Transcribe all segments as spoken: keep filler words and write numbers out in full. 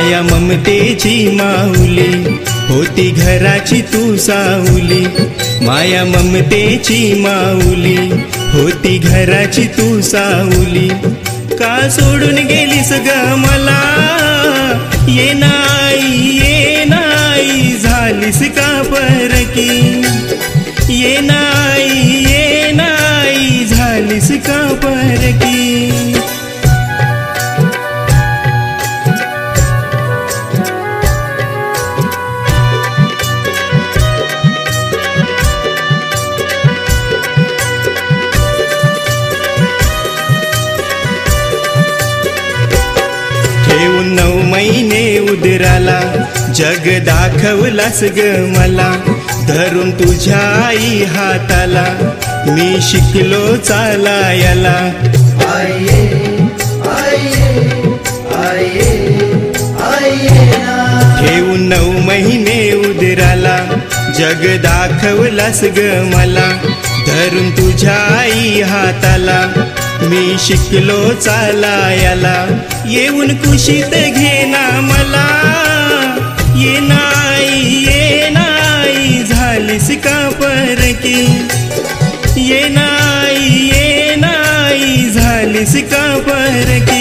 माया ममतेची माऊली होती घराची तू सावली। माया ममतेची माऊली होती घराची तू सावली। का सोडून गेलीस ग मला ये नाही ये नाही झालीस का परकी। ये नाही ये नाही झालीस का परकी। ठेवून नऊ महिने उदराला जग दाखवलास ग मला। धरून तुझ्या आई हाताला मी शिकलो चालायला। आये आये आये आये ना। ठेवून नऊ महिने उदराला जग दाखवलास ग मला। धरून तुझ्या आई हाताला मी शिकलो चालायला। येऊन कुशीत घेना मला ये नाही ये नाही झालीस का परकी। ये नाही ये नाही झालीस का परकी।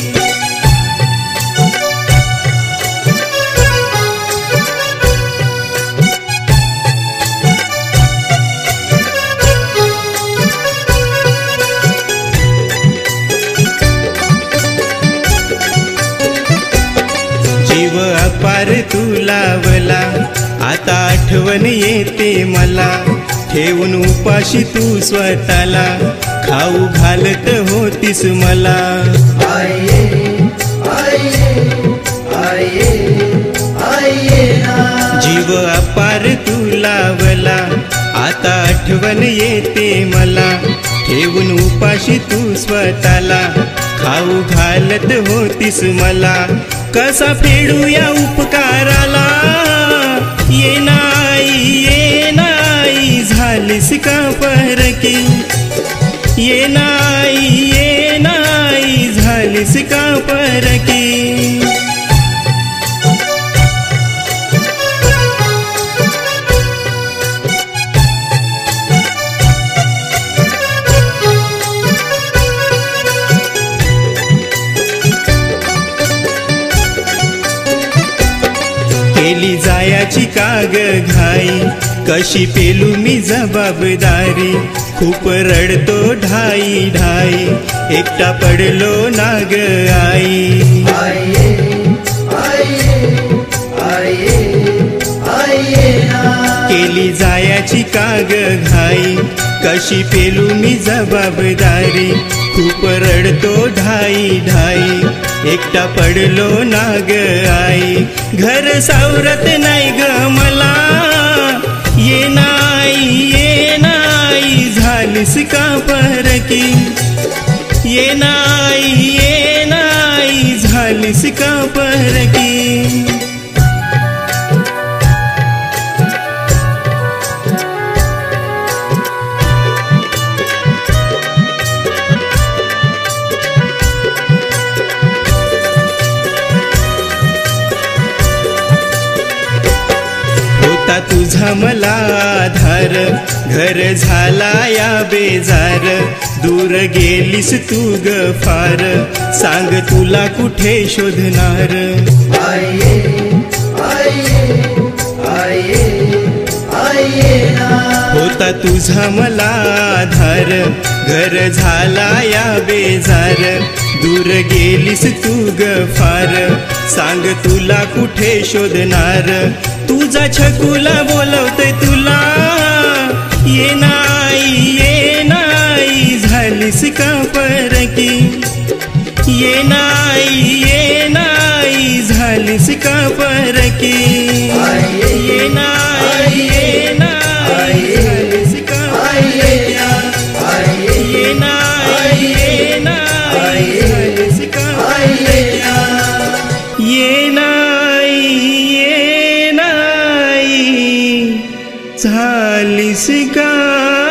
जीव अपार तू लावला आता आठवण येते मला। ठेवून उपाशी तू स्वतःला खाऊ घालत होतीस मला। आये आये आये आये ना। जीव अपार तू लावला आता आठवण येते मला। ठेवून उपाशी तू स्वतःला खाऊ घालत होतीस मला। कसा फेडू या उपकाराला ये नाही ये नाही झालीस का परकी। ये नाही ये नाही झालीस का परकी। केली जायाची काग घाई कशी पेलू मी जबाबदारी। खूप रडतो ढाई ढाई एकटा पडलो नाग आई। आये आये आये आये ना। केली जायाची काग घाई कशी पेलू मी जबाबदारी। खूप रडतो ढाई ढाई एकटा पडलो नाग आई। घर सावरत नाही ग मला ये नाही ये नाही झालीस का परकी। ये नाही ये नाही झालीस का परकी। होता तुझा मला आधार घर झाला या बेजार। दूर गेलीस तू ग फार सांग तुला कुठे शोधणार। आये आये आये आये ना। होता तुझा मला आधार घर झाला या बेजार। दूर गेलीस तू ग फार सांग तुला कुठे शोधणार। तुझा छकुला बोलवतोय तुला ये नाही ये नाही झालीस का परकी। ये नाही ये नाही झालीस का परकी। ये नाही ये नाही झालीस का परकी। ये नाही ये नाही झालीस का परकी। ये नाही ये नाही झालीस का